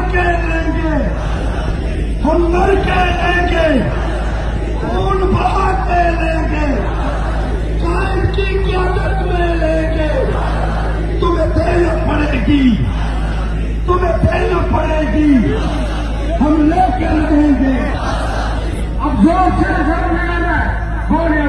के लेंगे, हम मर के लेंगे, खून बहा के लेंगे, कायम की क्यादत में लेंगे। तुम्हें देना पड़ेगी, तुम्हें देना पड़ेगी, हम लेके रहेंगे। अब जोर से लगाना है, बोले